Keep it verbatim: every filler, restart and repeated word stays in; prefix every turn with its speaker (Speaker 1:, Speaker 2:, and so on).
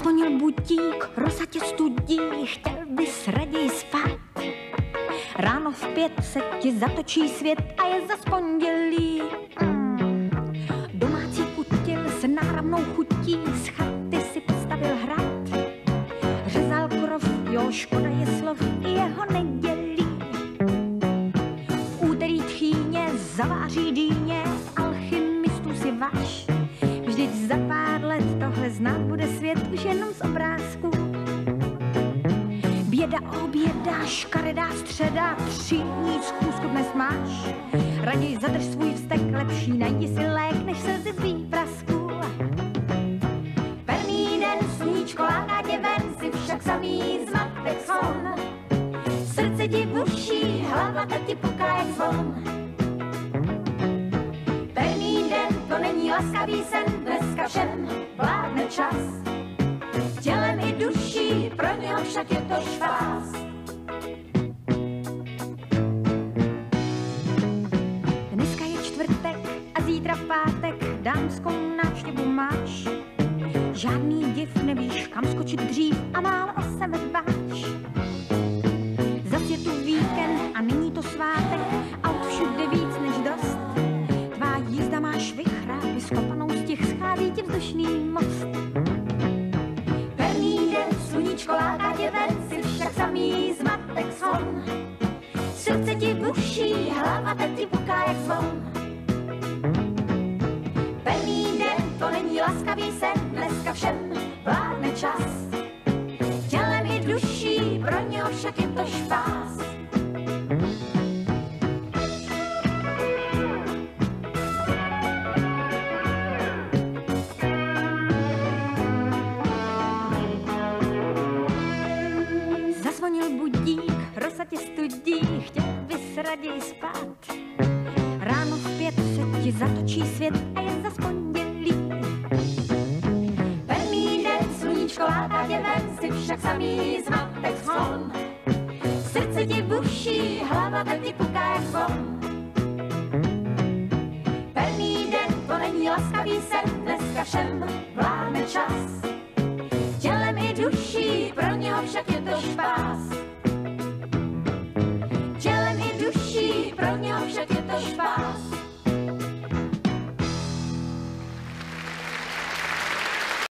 Speaker 1: Zazvonil budík, rosa tě studí, chtěl bys raději spát. Ráno v pět se ti zatočí svět a je zas pondělí. Mm. Domácí kutil s náramnou chutí, z chaty si postavil hrad. Řezal krov, jo, škoda je slov, i jeho nedělí. Úterý tchýně zaváří dýně, alchymistů si váš. Vždyť za pár let tohle znát bude svět už jenom z obrázků. Běda oběda, škaredá středa, třídní schůzku dnes máš. Raději zadrž svůj vztek, lepší najdi si lék, než se z výprasků. Perný den, sluníčko láká tě ven, si však samý zmatek zvon. Srdce ti buší, hlava tak ti puká jak zvon. Perný den, to není laskavý sen, dneska všem vládne čas. Tělem i duší, pro něho však je to švás. Dneska je čtvrtek a zítra v pátek, dámskou návštěvu máš. Žádný div, nevíš, kam skočit dřív a málo o sebe dbáš. Zas je tu víkend a není to svátek, aut všude víc než dost. Tvá jízda máš vychrápy, skopanou z těch schází ti vzdušný most. Perný den, sluníčko láká tě ven, si však samý zmatek zvon. Srdce ti buší, hlava tak ti puká jak zvon. Perný den, to není laskavý sen, dneska všem vládne čas. Tělem i duší, pro něho však je to špás. Zazvonil budík, rosa tě studí, chtěl bys raději spát. Ráno v pět se ti zatočí svět a je zas pondělí. Perný den, sluníčko láká tě ven, si však samý zmatek zvon. Srdce ti buší, hlava tak ti puká jak zvon. Perný den, to není laskavý sen, dneska všem vládne čas. Tělem i duší, pro něho však je to špás.